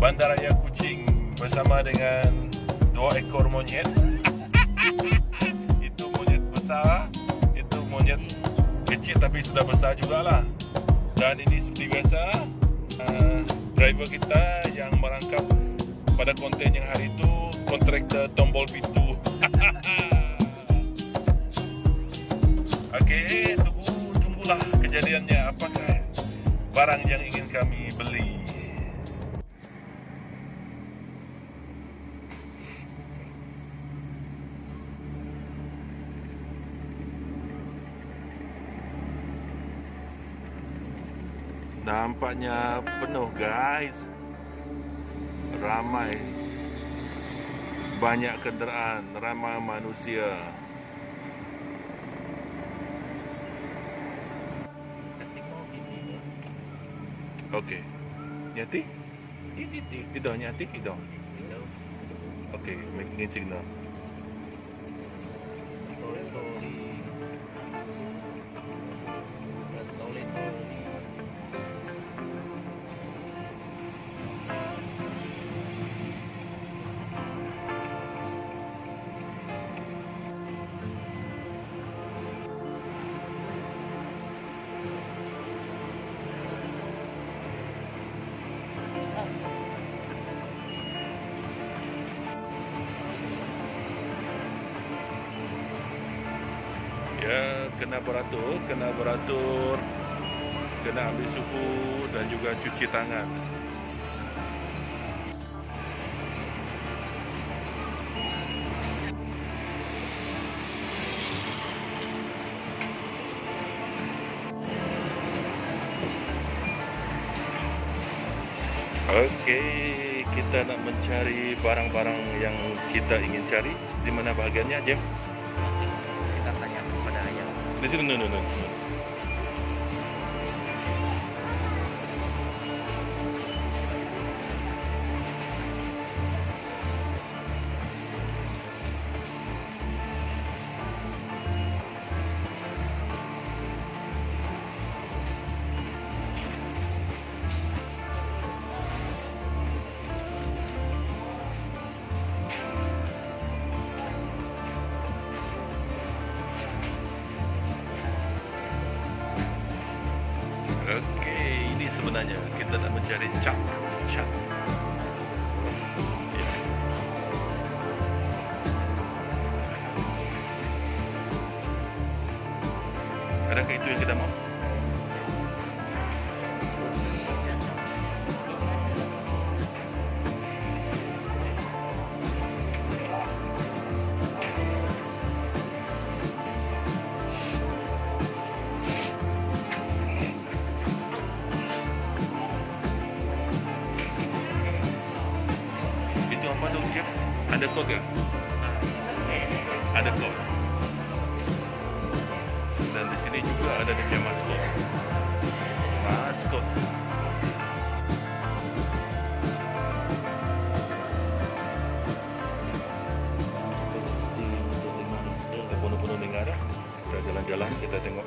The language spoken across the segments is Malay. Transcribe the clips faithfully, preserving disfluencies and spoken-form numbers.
Bandaraya Kuching bersama dengan dua ekor monyet. Itu monyet besar, itu monyet kecil tapi sudah besar jugalah. Dan ini seperti biasa, uh, driver kita yang merangkap pada konten yang hari itu kontraktor tombol pintu. Okey, tunggu tunggulah kejadiannya, apakah barang yang ingin kami beli. Nampaknya penuh guys, ramai, banyak kenderaan, ramai manusia. Okey, nyati? Itu nyati itu. Okey, making signal. Ya, kena beratur, kena beratur, kena ambil suhu dan juga cuci tangan. Okey, kita nak mencari barang-barang yang kita ingin cari. Di mana bahagiannya, Jeff? Kita tanya kepada ayah. Di sini, no, no, no. Okey, ini sebenarnya kita nak mencari cat. Cat. Ya. Adakah itu yang kita mau? Apa tu Jeff? Ada kod ke? Ada kod. Dan di sini juga ada dia punya maskot. Maskot. Kita penuh-penuh dengar dah. Kita jalan-jalan, kita tengok.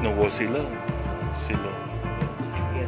Novosilo. Silo. Iya.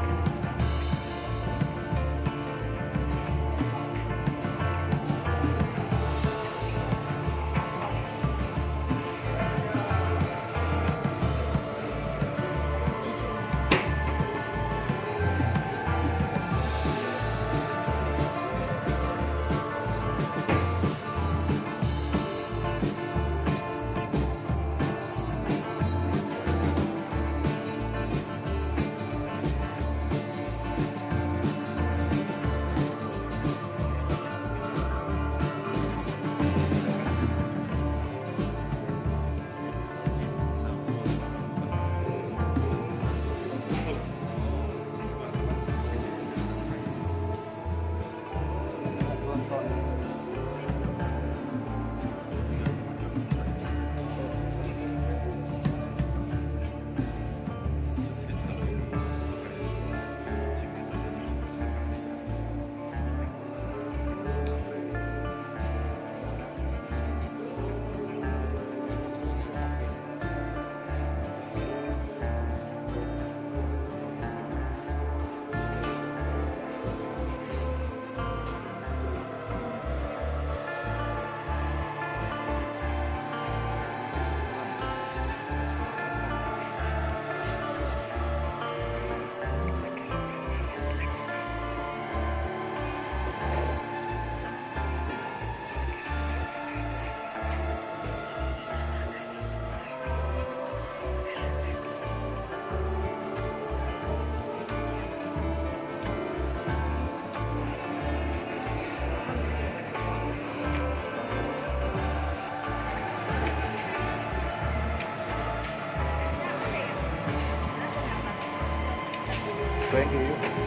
Thank you.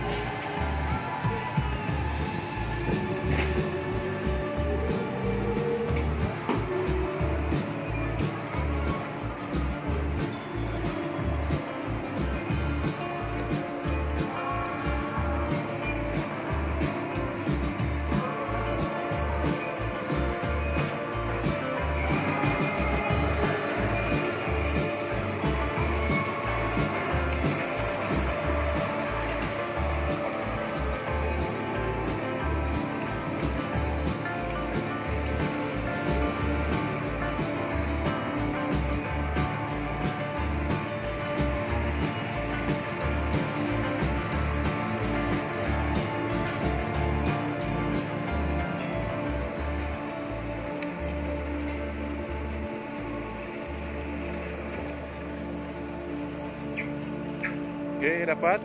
Oke, dapat.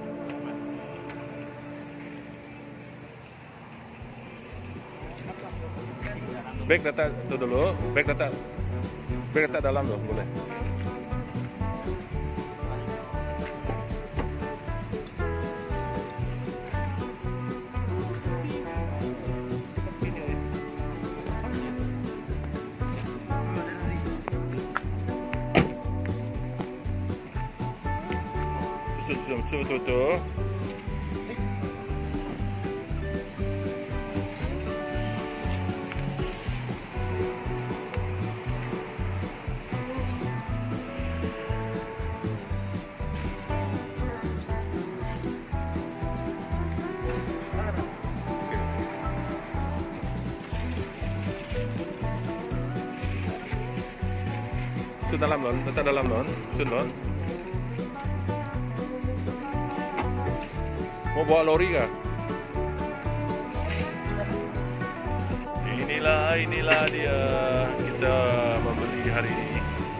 Back data itu dulu, back data. Back data dalam loh, boleh. Betul betul betul. Itu dalam non, tetap dalam non, itu non. Mau bawa lori kah? Inilah, inilah dia kita membeli hari ini.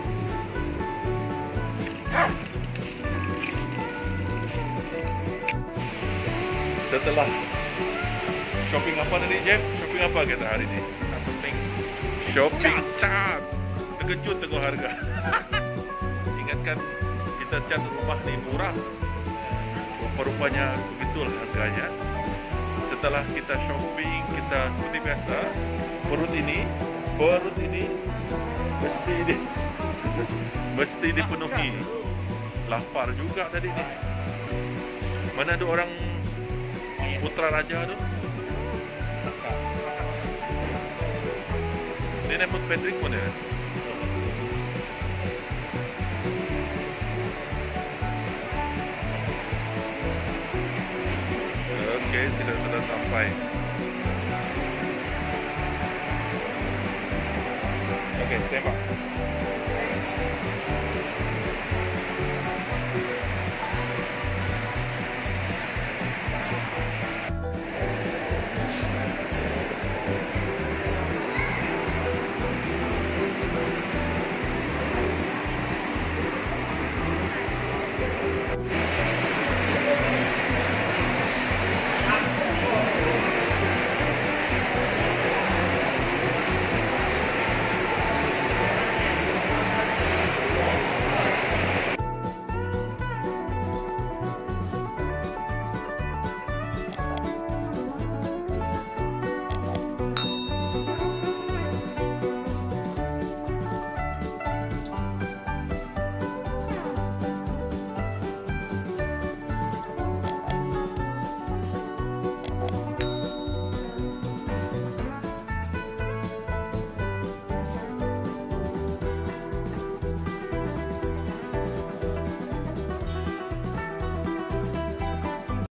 Setelah shopping apa tadi, Jack? Shopping apa kita hari ini? Shopping, shopping cat. Terkejut tengok harga. Ingatkan kita cat rumah nih murah. Rupanya begitulah harganya. Setelah kita shopping, kita seperti biasa, perut ini, perut ini mesti di, mesti dipenuhi. Lapar juga tadi nih. Mana ada orang Putra Raja tu? Ini naik Patrick pun ya. Okey, kita sudah sampai. Okey, tembak.